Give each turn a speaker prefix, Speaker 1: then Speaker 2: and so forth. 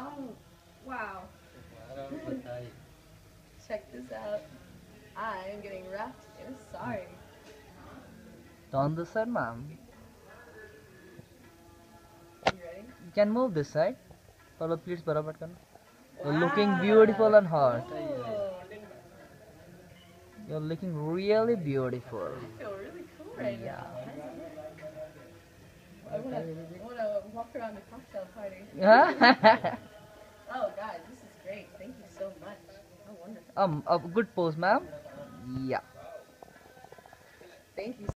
Speaker 1: Oh, wow. Check this out. I'm getting wrapped in a sari.
Speaker 2: On this side, ma'am.
Speaker 1: You ready?
Speaker 2: You can move this side. Follow, please, barabar karna. You're looking
Speaker 1: Wow.
Speaker 2: beautiful and hot.
Speaker 1: Cool.
Speaker 2: You're looking really beautiful.
Speaker 1: I feel really cool right
Speaker 2: Yeah.
Speaker 1: now. I wanna walk around the cocktail party. Oh, guys, this is great. Thank you so much. How wonderful.
Speaker 2: A good pose, ma'am. Yeah.
Speaker 1: Thank you